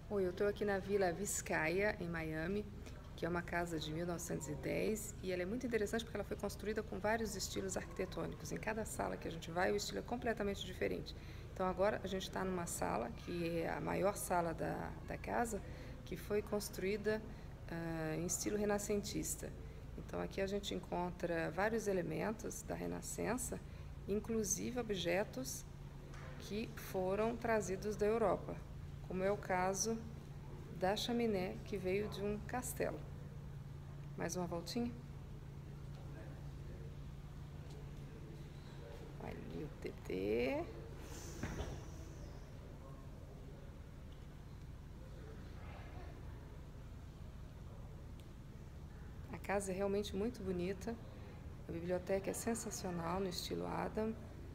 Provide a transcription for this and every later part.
Oi, eu estou aqui na Vila Vizcaya, em Miami, que é uma casa de 1910 e ela é muito interessante porque ela foi construída com vários estilos arquitetônicos. Em cada sala que a gente vai, o estilo é completamente diferente. Então agora a gente está numa sala, que é a maior sala da casa, que foi construída em estilo renascentista. Então aqui a gente encontra vários elementos da Renascença, inclusive objetos que foram trazidos da Europa, como é o caso da chaminé que veio de um castelo. Mais uma voltinha. Ali o TT. A casa é realmente muito bonita. A biblioteca é sensacional no estilo Adam.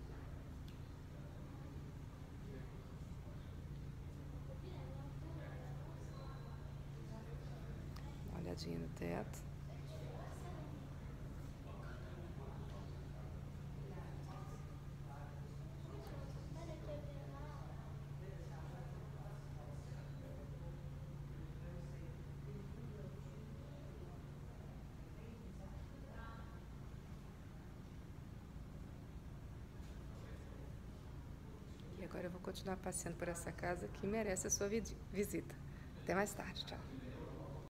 Uma olhadinha no teto. E agora eu vou continuar passeando por essa casa que merece a sua visita. Até mais tarde, tchau.